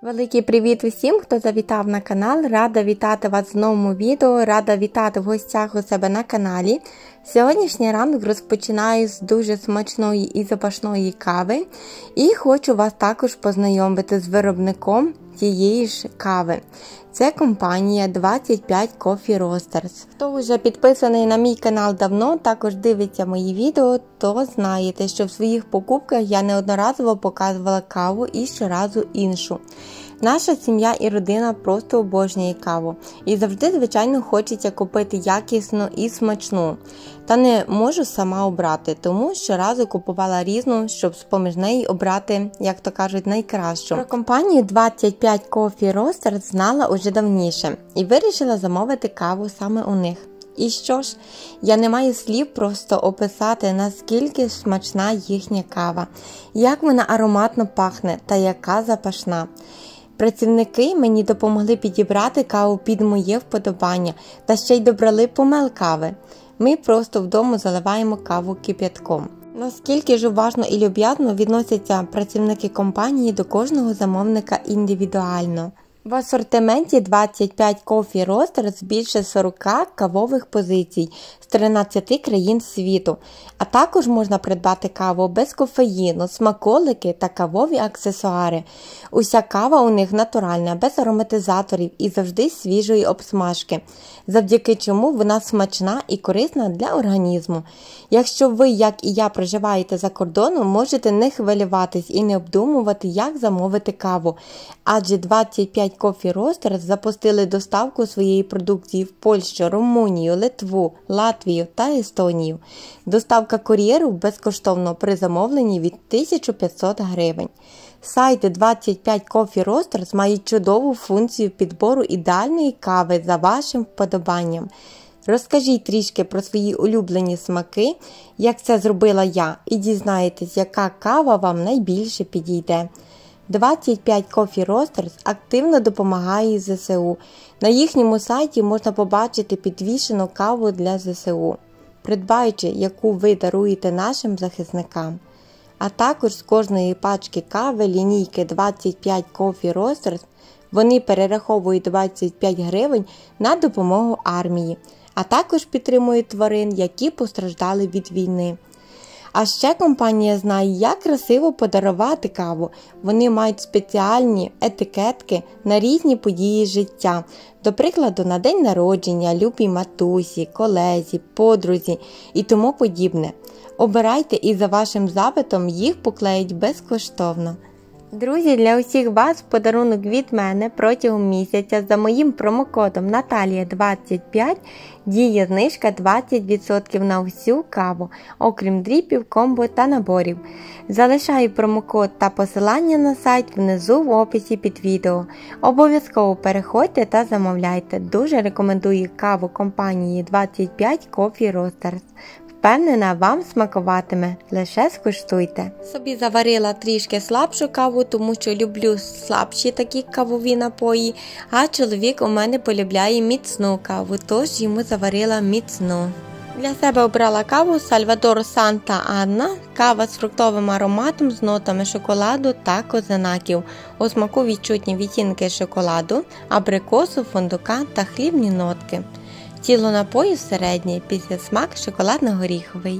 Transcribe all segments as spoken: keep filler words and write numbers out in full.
Великий привіт усім, хто завітав на канал. Рада вітати вас в новому відео, рада вітати в гостях у себе на каналі. Сьогоднішній ранок розпочинаю з дуже смачної і запашної кави. І хочу вас також познайомити з виробником цієї ж кави. Це компанія двадцять п'ять Coffee Roasters. Хто вже підписаний на мій канал давно, також дивиться мої відео, то знаєте, що в своїх покупках я неодноразово показувала каву і щоразу іншу. Наша сім'я і родина просто обожнює каву. І завжди, звичайно, хочеться купити якісну і смачну. Та не можу сама обрати, тому щоразу купувала різну, щоб з-поміж неї обрати, як то кажуть, найкращу. Про компанію двадцять п'ять Coffee Roasters знала уже давніше і вирішила замовити каву саме у них. І що ж, я не маю слів просто описати, наскільки смачна їхня кава, як вона ароматно пахне та яка запашна. Працівники мені допомогли підібрати каву під моє вподобання та ще й добрали помел кави. Ми просто вдома заливаємо каву кип'ятком. Наскільки ж уважно і люб'язно відносяться працівники компанії до кожного замовника індивідуально. В асортименті двадцять п'ять Coffee Roasters більше сорока кавових позицій з тринадцяти країн світу, а також можна придбати каву без кофеїну, смаколики та кавові аксесуари. Уся кава у них натуральна, без ароматизаторів і завжди свіжої обсмажки, завдяки чому вона смачна і корисна для організму. Якщо ви, як і я, проживаєте за кордоном, можете не хвилюватись і не обдумувати, як замовити каву, адже двадцять п'ять Coffee Roasters запустили доставку своєї продукції в Польщу, Румунію, Литву, Латвію та Естонію. Доставка кур'єру безкоштовно при замовленні від тисячі п'ятсот гривень. Сайти двадцять п'ять Coffee Roasters мають чудову функцію підбору ідеальної кави за вашим вподобанням. Розкажіть трішки про свої улюблені смаки, як це зробила я, і дізнаєтесь, яка кава вам найбільше підійде. двадцять п'ять Coffee Roasters активно допомагає зе се у. На їхньому сайті можна побачити підвішену каву для зе се у, придбаючи, яку ви даруєте нашим захисникам. А також з кожної пачки кави лінійки двадцять п'ять Coffee Roasters вони перераховують двадцять п'ять гривень на допомогу армії, а також підтримують тварин, які постраждали від війни. А ще компанія знає, як красиво подарувати каву. Вони мають спеціальні етикетки на різні події життя. До прикладу, на день народження, любій матусі, колезі, подрузі і тому подібне. Обирайте і за вашим запитом їх поклеють безкоштовно. Друзі, для усіх вас подарунок від мене протягом місяця за моїм промокодом Наталія двадцять п'ять діє знижка двадцять відсотків на всю каву, окрім дріпів, комбо та наборів. Залишаю промокод та посилання на сайт внизу в описі під відео. Обов'язково переходьте та замовляйте. Дуже рекомендую каву компанії двадцять п'ять Coffee Roasters. Впевнена, вам смакуватиме, лише скуштуйте. Собі заварила трішки слабшу каву, тому що люблю слабші такі кавові напої, а чоловік у мене полюбляє міцну каву, тож йому заварила міцну. Для себе обрала каву Сальвадор Санта Анна, кава з фруктовим ароматом з нотами шоколаду та козинаків. У смаку відчутні відтінки шоколаду, абрикосу, фундука та хлібні нотки. Тіло напою середнє, післясмак шоколадно-горіховий.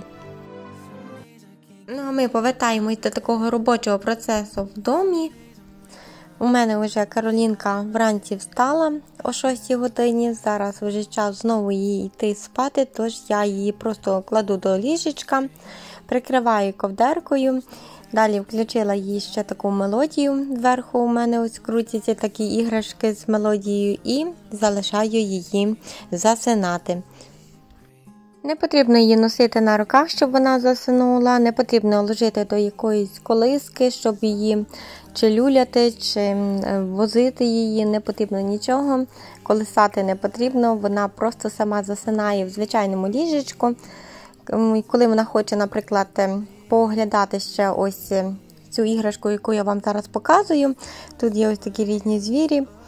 Ну а ми повертаємось до такого робочого процесу в домі. У мене вже Каролінка вранці встала о шостій годині, зараз вже час знову їй йти спати, тож я її просто кладу до ліжечка, прикриваю ковдеркою. Далі включила їй ще таку мелодію, зверху у мене ось крутяться такі іграшки з мелодією і залишаю її засинати. Не потрібно її носити на руках, щоб вона засинула, не потрібно ложити до якоїсь колиски, щоб її чи люляти, чи возити її, не потрібно нічого, колисати не потрібно, вона просто сама засинає в звичайному ліжечку. Коли вона хоче, наприклад, поглядати ще ось цю іграшку, яку я вам зараз показую. Тут є ось такі різні звірі.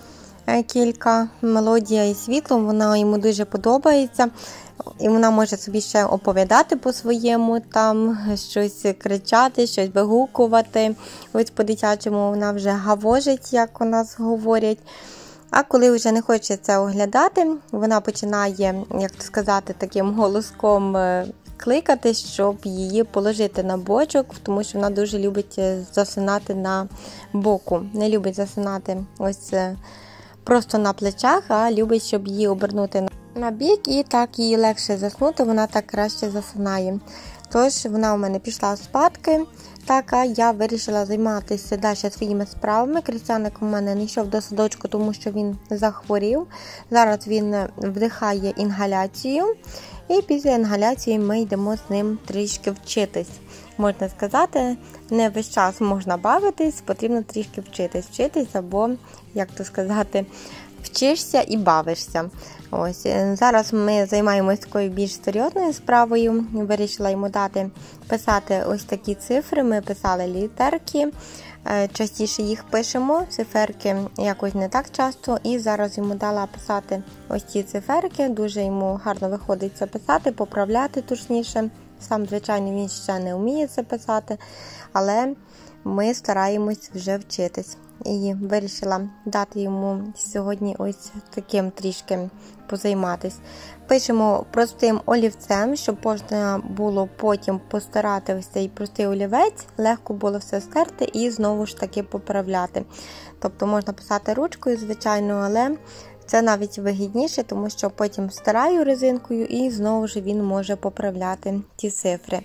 кілька, мелодія і світло, вона йому дуже подобається. І вона може собі ще оповідати по-своєму, там щось кричати, щось вигукувати. Ось по-дитячому вона вже гавожить, як у нас говорять. А коли вже не хоче це оглядати, вона починає, як то сказати, таким голоском кликати, щоб її положити на бочок, тому що вона дуже любить засинати на боку. Не любить засинати ось просто на плечах, а любить, щоб її обернути на бік, і так їй легше заснути, вона так краще засинає. Тож вона у мене пішла спадки, так, а я вирішила займатися далі своїми справами. Крістяник у мене не йшов до садочку, тому що він захворів. Зараз він вдихає інгаляцію, і після інгаляції ми йдемо з ним трішки вчитись. Можна сказати, не весь час можна бавитись, потрібно трішки вчитись. Вчитись або, як то сказати, вчишся і бавишся. Ось, зараз ми займаємося такою більш серйозною справою. Вирішила йому дати писати ось такі цифри. Ми писали літерки, частіше їх пишемо, циферки якось не так часто. І зараз йому дала писати ось ці циферки. Дуже йому гарно виходить це писати, поправляти точніше. Сам, звичайно, він ще не вміє це писати, але ми стараємось вже вчитись. І вирішила дати йому сьогодні ось таким трішки позайматись. Пишемо простим олівцем, щоб можна було потім постирати ось цей простий олівець, легко було все стерти і знову ж таки поправляти. Тобто можна писати ручкою, звичайно, але це навіть вигідніше, тому що потім стираю резинкою і знову ж він може поправляти ті цифри.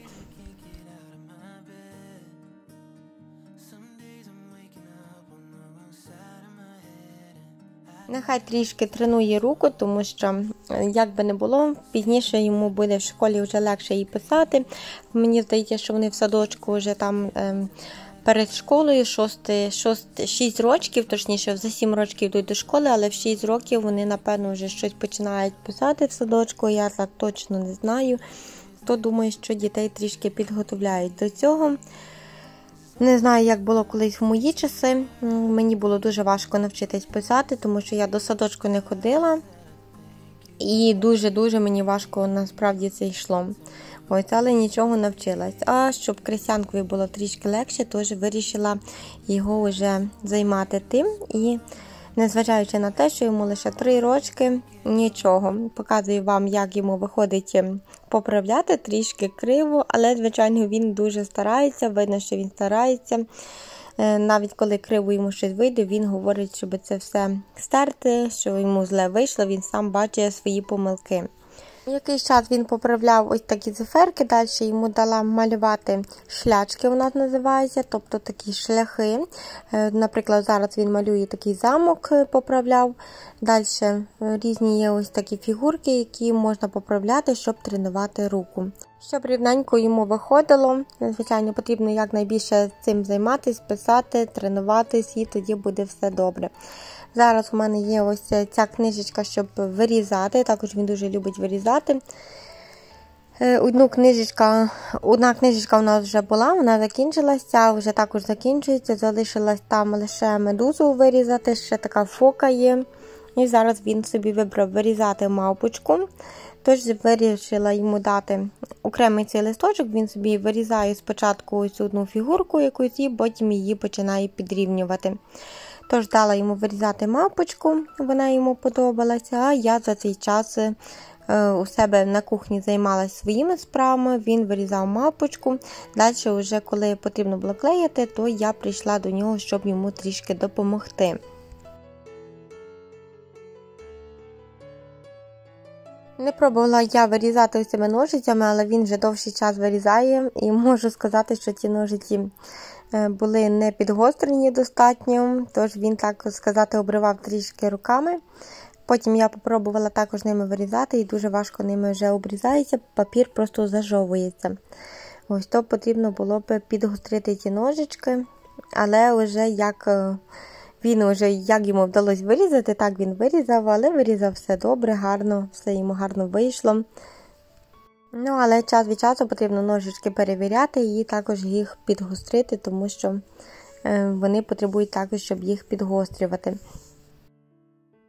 Нехай трішки тренує руку, тому що, як би не було, пізніше йому буде в школі вже легше їй писати. Мені здається, що вони в садочку вже там е, перед школою шість років, точніше, за сім років йдуть до школи, але в шість років вони, напевно, вже щось починають писати в садочку, я так точно не знаю. То думаю, що дітей трішки підготовляють до цього. Не знаю, як було колись в мої часи. Мені було дуже важко навчитись писати, тому що я до садочку не ходила. І дуже-дуже мені важко насправді це йшло. Ось, але нічого навчилась. А щоб Крістянкові було трішки легше, тож вирішила його вже займати тим. І незважаючи на те, що йому лише три рочки, нічого. Показую вам, як йому виходить поправляти, трішки криво, але, звичайно, він дуже старається, видно, що він старається. Навіть коли криво йому щось вийде, він говорить, щоб це все стерти, що йому зле вийшло, він сам бачить свої помилки. Якийсь час він поправляв ось такі циферки, далі йому дала малювати шлячки, у нас називається, тобто такі шляхи. Наприклад, зараз він малює такий замок, поправляв. Далі різні є ось такі фігурки, які можна поправляти, щоб тренувати руку. Щоб рівненько йому виходило, звичайно, потрібно якнайбільше цим займатися, писати, тренуватись, і тоді буде все добре. Зараз у мене є ось ця книжечка, щоб вирізати, також він дуже любить вирізати. Одну книжечка, одна книжечка у нас вже була, вона закінчилася, вже також закінчується, залишилась там лише медузу вирізати, ще така фока є. І зараз він собі вибрав вирізати мавпочку, тож вирішила йому дати окремий цей листочок, він собі вирізає спочатку ось одну фігурку якусь і потім її починає підрівнювати. Тож дала йому вирізати мавпочку, вона йому подобалася, а я за цей час у себе на кухні займалася своїми справами, він вирізав мавпочку. Далі, вже коли потрібно було клеїти, то я прийшла до нього, щоб йому трішки допомогти. Не пробувала я вирізати ось цими ножицями, але він вже довший час вирізає, і можу сказати, що ці ножиці були не підгострені достатньо, тож він, так сказати, обривав трішки руками. Потім я попробувала також ними вирізати, і дуже важко ними вже обрізається, папір просто зажовується. Ось то потрібно було б підгострити ті ножички, але вже як він вже, як йому вдалося вирізати, так він вирізав, але вирізав все добре, гарно, все йому гарно вийшло. Ну, але час від часу потрібно ножички перевіряти і також їх підгострити, тому що вони потребують також, щоб їх підгострювати.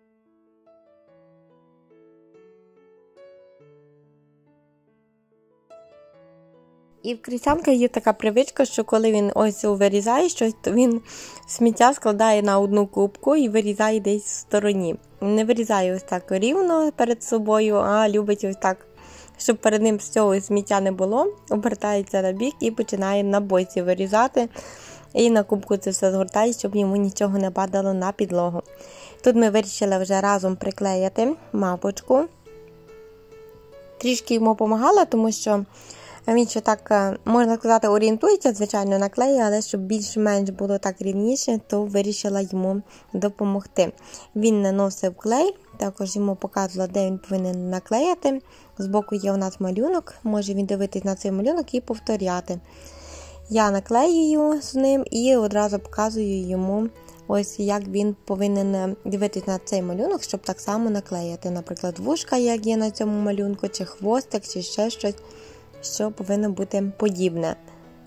І в Крістянка є така привичка, що коли він ось вирізає щось, то він сміття складає на одну кубку і вирізає десь в стороні. Не вирізає ось так рівно перед собою, а любить ось так, щоб перед ним з цього сміття не було, обертається на бік і починає на боці вирізати. І на кубку це все згортає, щоб йому нічого не падало на підлогу. Тут ми вирішили вже разом приклеїти мавпочку. Трішки йому допомагала, тому що він ще так, можна сказати, орієнтується, звичайно, на клеї, але щоб більш-менш було так рівніше, то вирішила йому допомогти. Він наносив клей, також йому показувала, де він повинен наклеїти. Збоку є у нас малюнок, може він дивитись на цей малюнок і повторяти. Я наклеюю з ним і одразу показую йому, ось як він повинен дивитись на цей малюнок, щоб так само наклеїти. Наприклад, вушка, як є на цьому малюнку, чи хвостик, чи ще щось, що повинно бути подібне.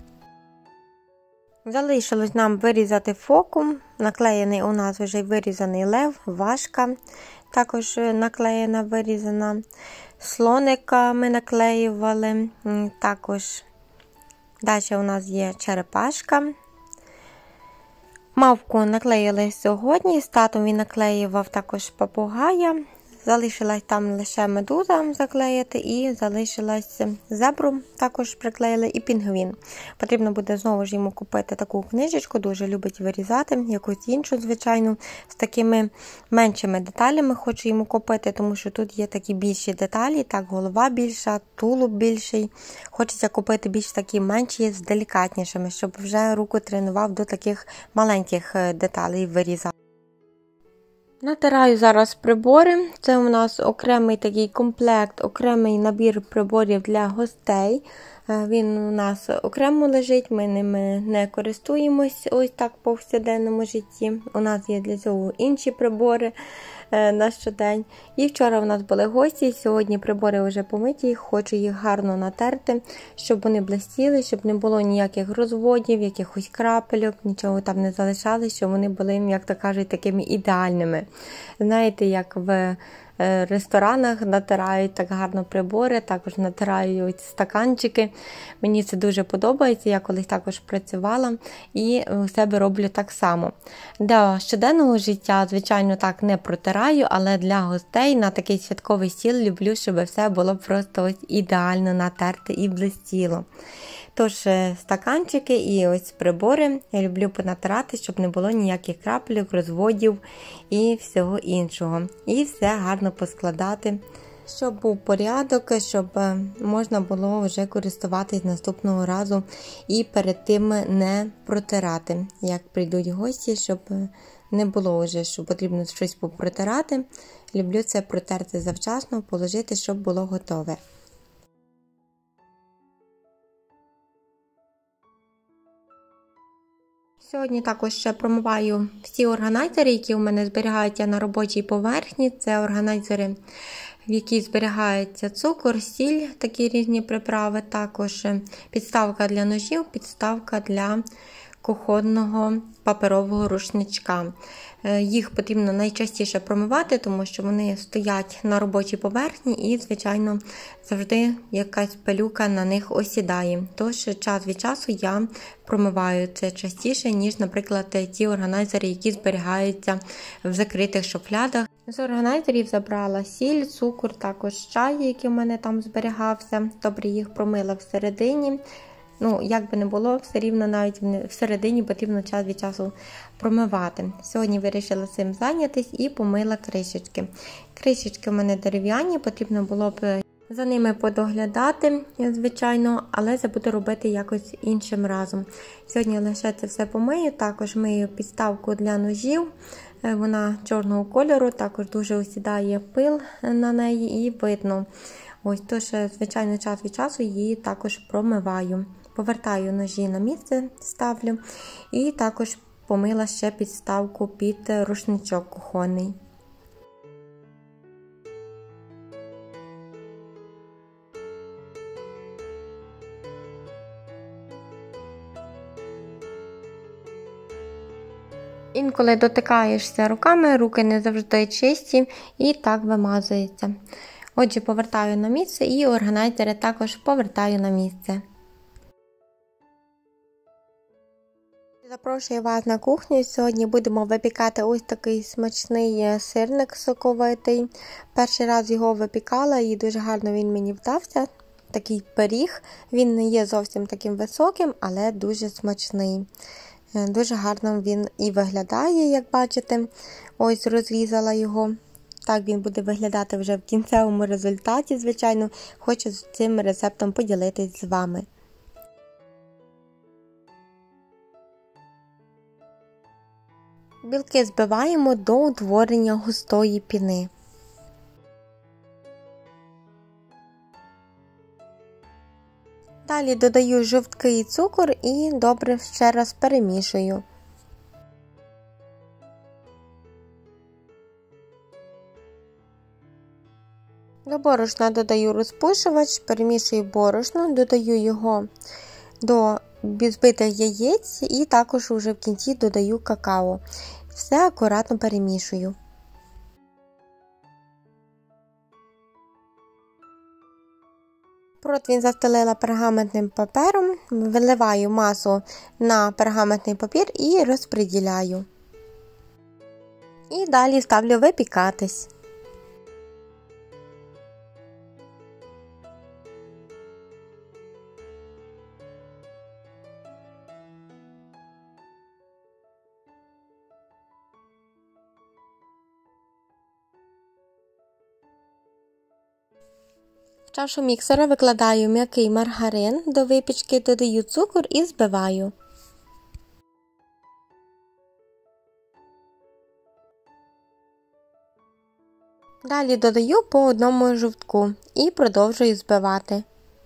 Залишилось нам вирізати фокум. Наклеєний у нас вже вирізаний лев, важка, також наклеєна, вирізана. Слоника ми наклеювали, також далі у нас є черепашка. Мавку наклеїли сьогодні, з татом він наклеював також папугая. Залишилась там лише медуза заклеїти і залишилась зебру, також приклеїли, і пінгвін. Потрібно буде знову ж йому купити таку книжечку, дуже любить вирізати, якусь іншу, звичайно, з такими меншими деталями хочу йому купити, тому що тут є такі більші деталі, так, голова більша, тулуб більший. Хочеться купити більш такі менші, з делікатнішими, щоб вже руку тренував до таких маленьких деталей вирізати. Натираю зараз прибори. Це у нас окремий такий комплект, окремий набір приборів для гостей. Він у нас окремо лежить, ми ними не користуємось ось так по повсякденному житті. У нас є для цього інші прибори на щодень. І вчора у нас були гості, сьогодні прибори вже помиті, хочу їх гарно натерти, щоб вони блистіли, щоб не було ніяких розводів, якихось крапельок, нічого там не залишалось, щоб вони були, як то кажуть, такими ідеальними. Знаєте, як в ресторанах натирають так гарно прибори, також натирають стаканчики. Мені це дуже подобається, я колись також працювала і у себе роблю так само. Для щоденного життя, звичайно, так не протираю, але для гостей на такий святковий стіл люблю, щоб все було просто ось ідеально натерте і блистіло. Тож стаканчики і ось прибори я люблю понатирати, щоб не було ніяких крапельок, розводів і всього іншого. І все гарно поскладати, щоб був порядок, щоб можна було вже користуватись наступного разу і перед тим не протирати, як прийдуть гості, щоб не було вже, що потрібно щось попротирати. Люблю це протерти завчасно, положити, щоб було готове. Сьогодні також ще промиваю всі органайзери, які у мене зберігаються на робочій поверхні. Це органайзери, в якій зберігається цукор, сіль, такі різні приправи. Також підставка для ножів, підставка для кухонного паперового рушничка. Їх потрібно найчастіше промивати, тому що вони стоять на робочій поверхні і, звичайно, завжди якась пилюка на них осідає. Тож час від часу я промиваю це частіше, ніж, наприклад, ті органайзери, які зберігаються в закритих шуфлядах. З органайзерів забрала сіль, цукор, також чай, який в мене там зберігався. Добре їх промила всередині. Ну, як би не було, все рівно навіть всередині потрібно час від часу промивати. Сьогодні вирішила цим зайнятися і помила кришечки. Кришечки в мене дерев'яні, потрібно було б за ними подоглядати, звичайно, але це буду робити якось іншим разом. Сьогодні лише це все помию, також мию підставку для ножів. Вона чорного кольору, також дуже осідає пил на неї і видно. Ось, тож, звичайно, час від часу її також промиваю. Повертаю ножі на місце, ставлю і також помила ще підставку під рушничок кухонний. Інколи дотикаєшся руками, руки не завжди чисті і так вимазується. Отже, повертаю на місце і органайзери також повертаю на місце. Запрошую вас на кухню. Сьогодні будемо випікати ось такий смачний сирник соковитий. Перший раз його випікала і дуже гарно він мені вдався. Такий пиріг. Він не є зовсім таким високим, але дуже смачний. Дуже гарно він і виглядає, як бачите. Ось розрізала його. Так він буде виглядати вже в кінцевому результаті, звичайно. Хочу з цим рецептом поділитись з вами. Білки збиваємо до утворення густої піни. Далі додаю жовтки і цукор і добре ще раз перемішую. До борошна додаю розпушувач, перемішую борошно, додаю його до збитих яєць і також уже в кінці додаю какао. Все акуратно перемішую. Противень застелила пергаментним папером, виливаю масу на пергаментний папір і розподіляю. І далі ставлю випікатись. В чашу міксера викладаю м'який маргарин, до випічки додаю цукор і збиваю. Далі додаю по одному жовтку і продовжую збивати.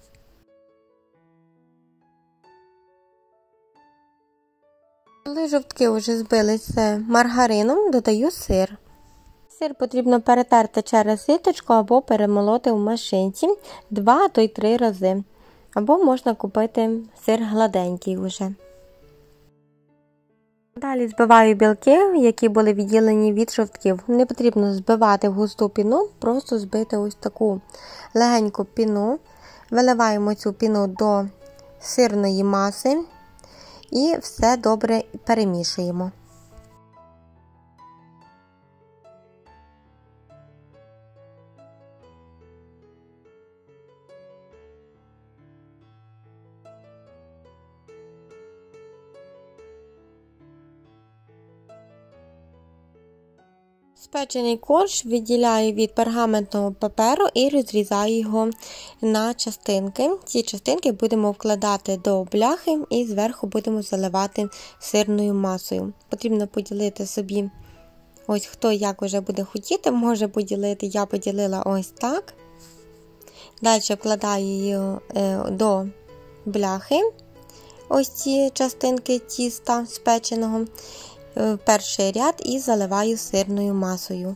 Коли жовтки вже збились з маргарином, додаю сир. Сир потрібно перетерти через ситочку або перемолоти в машинці два до три рази. Або можна купити сир гладенький вже. Далі збиваю білки, які були відділені від жовтків. Не потрібно збивати в густу піну, просто збити ось таку легеньку піну. Виливаємо цю піну до сирної маси і все добре перемішуємо. Спечений корж відділяю від пергаментного паперу і розрізаю його на частинки. Ці частинки будемо вкладати до бляхи і зверху будемо заливати сирною масою. Потрібно поділити собі, ось хто як вже буде хотіти, може поділити. Я поділила ось так. Далі вкладаю її до бляхи, ось ці частинки тіста спеченого, в перший ряд і заливаю сирною масою.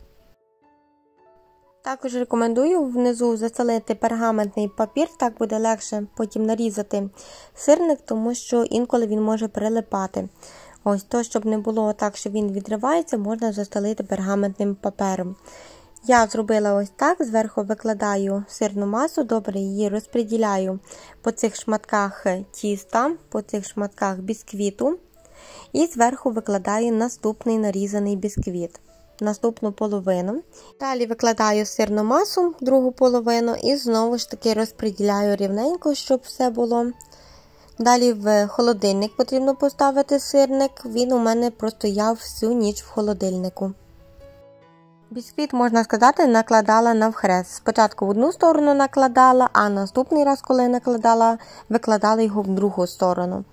Також рекомендую внизу застелити пергаментний папір, так буде легше потім нарізати сирник, тому що інколи він може прилипати. Ось то, щоб не було так, що він відривається, можна застелити пергаментним папером. Я зробила ось так, зверху викладаю сирну масу, добре її розподіляю по цих шматках тіста, по цих шматках бісквіту. І зверху викладаю наступний нарізаний бісквіт, наступну половину. Далі викладаю сирну масу, другу половину, і знову ж таки розподіляю рівненько, щоб все було. Далі в холодильник потрібно поставити сирник, він у мене простояв всю ніч в холодильнику. Бісквіт, можна сказати, накладала навхрест. Спочатку в одну сторону накладала, а наступний раз, коли накладала, викладала його в другу сторону.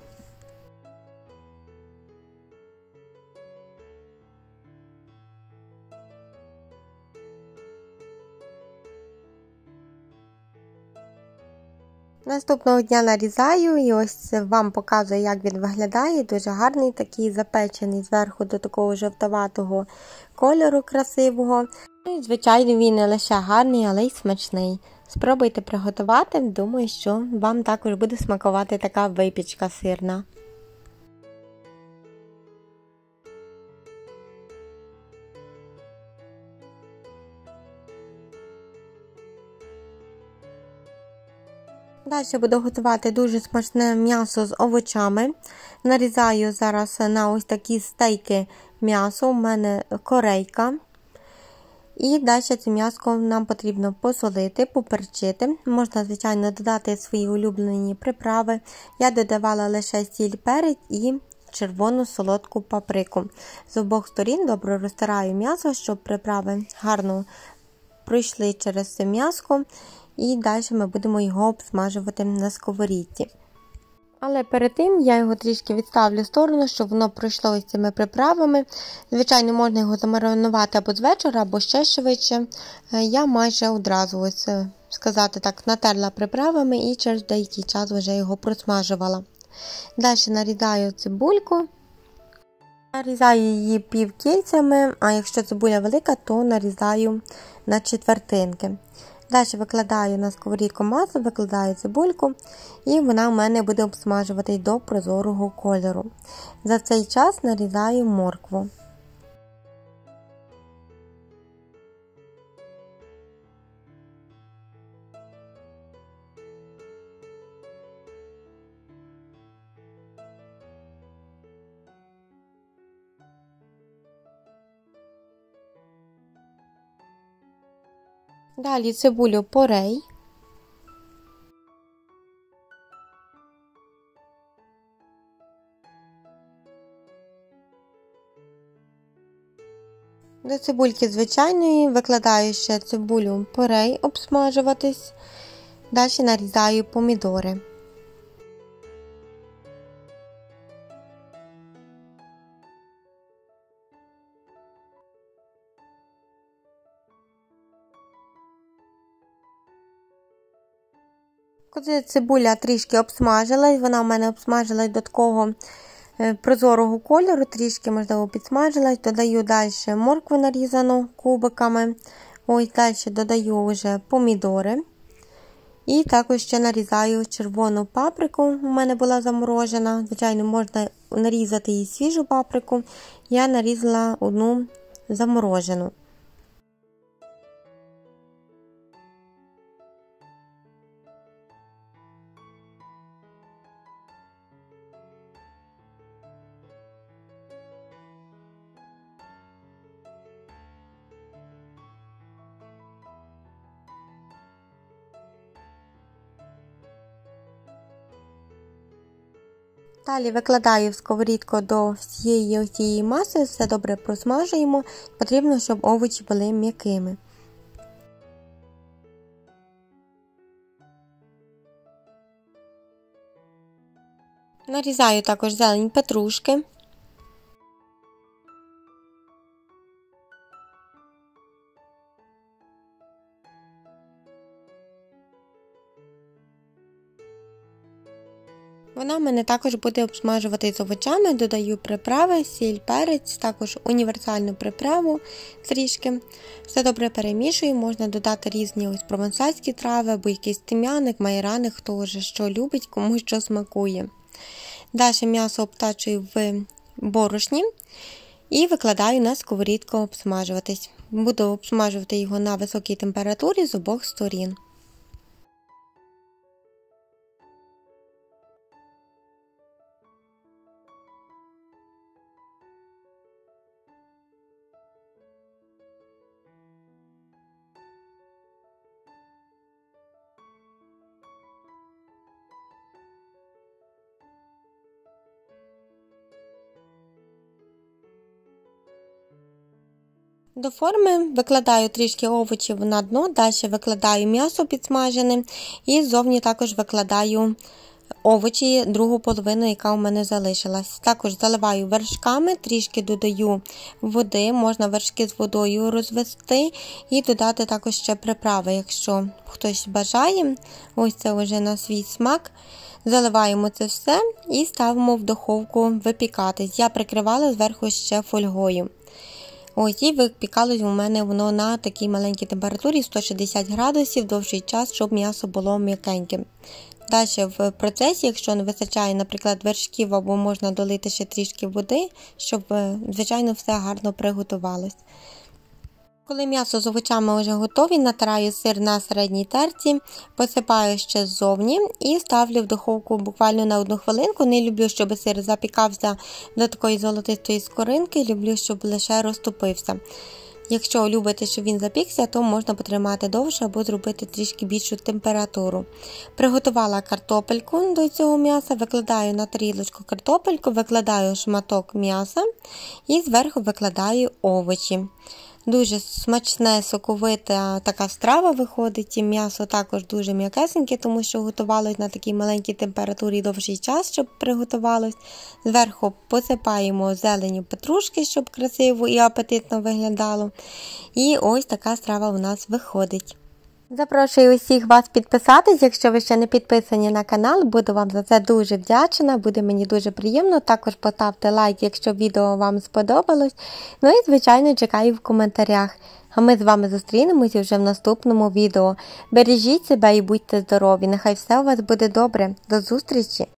Наступного дня нарізаю і ось вам показую, як він виглядає. Дуже гарний, такий запечений зверху до такого жовтоватого кольору красивого. І, звичайно, він не лише гарний, але й смачний. Спробуйте приготувати, думаю, що вам також буде смакувати така випічка сирна. Далі буду готувати дуже смачне м'ясо з овочами. Нарізаю зараз на ось такі стейки м'ясо, у мене корейка. І далі це м'ясо нам потрібно посолити, поперчити. Можна, звичайно, додати свої улюблені приправи. Я додавала лише сіль, перець і червону солодку паприку. З обох сторін добре розтираю м'ясо, щоб приправи гарно пройшли через це м'ясо. І далі ми будемо його обсмажувати на сковорідці. Але перед тим я його трішки відставлю в сторону, щоб воно пройшло із цими приправами. Звичайно, можна його замаринувати або з вечора, або ще швидше. Я майже одразу, ось, сказати так, натерла приправами і через деякий час вже його просмажувала. Далі нарізаю цибульку. Нарізаю її півкільцями, а якщо цибуля велика, то нарізаю на четвертинки. Далі викладаю на сковорідку масло, викладаю цибульку і вона в мене буде обсмажуватись до прозорого кольору. За цей час нарізаю моркву. Далі цибулю порей. До цибульки звичайної викладаю ще цибулю порей обсмажуватись. Далі нарізаю помідори. Коли цибуля трішки обсмажилась, вона в мене обсмажилась до такого прозорого кольору, трішки, можливо, підсмажилась, додаю далі моркву нарізану кубиками, ось далі додаю вже помідори. І також ще нарізаю червону паприку, у мене була заморожена, звичайно, можна нарізати і свіжу паприку, я нарізала одну заморожену. Далі викладаю в сковорідку до всієї цієї маси, все добре просмажуємо. Потрібно, щоб овочі були м'якими. Нарізаю також зелень петрушки. Вона в мене також буде обсмажувати з овочами, додаю приправи, сіль, перець, також універсальну приправу трішки. Все добре перемішую, можна додати різні ось провансальські трави, або якийсь тим'яник, майораник, хто вже що любить, кому що смакує. Далі м'ясо обтачую в борошні і викладаю на сковорідку обсмажуватись. Буду обсмажувати його на високій температурі з обох сторін. До форми викладаю трішки овочів на дно, далі викладаю м'ясо підсмажене і ззовні також викладаю овочі, другу половину, яка у мене залишилась. Також заливаю вершками, трішки додаю води, можна вершки з водою розвести і додати також ще приправи, якщо хтось бажає. Ось це вже на свій смак. Заливаємо це все і ставимо в духовку випікатись. Я прикривала зверху ще фольгою. Ось, і випікалось у мене воно на такій маленькій температурі сто шістдесят градусів довший час, щоб м'ясо було м'якеньким. Далі в процесі, якщо не вистачає, наприклад, вершків, або можна долити ще трішки води, щоб, звичайно, все гарно приготувалось. Коли м'ясо з овочами вже готові, натираю сир на середній терці, посипаю ще ззовні і ставлю в духовку буквально на одну хвилинку. Не люблю, щоб сир запікався до такої золотистої скоринки, люблю, щоб лише розтопився. Якщо любите, щоб він запікся, то можна потримати довше або зробити трішки більшу температуру. Приготувала картопельку до цього м'яса, викладаю на тарілочку картопельку, викладаю шматок м'яса і зверху викладаю овочі. Дуже смачне, соковита така страва виходить, і м'ясо також дуже м'якесеньке, тому що готувалось на такій маленькій температурі довший час, щоб приготувалось. Зверху посипаємо зеленю петрушки, щоб красиво і апетитно виглядало. І ось така страва у нас виходить. Запрошую усіх вас підписатись, якщо ви ще не підписані на канал, буду вам за це дуже вдячна, буде мені дуже приємно. Також поставте лайк, якщо відео вам сподобалось. Ну і, звичайно, чекаю в коментарях. А ми з вами зустрінемося вже в наступному відео. Бережіть себе і будьте здорові, нехай все у вас буде добре. До зустрічі!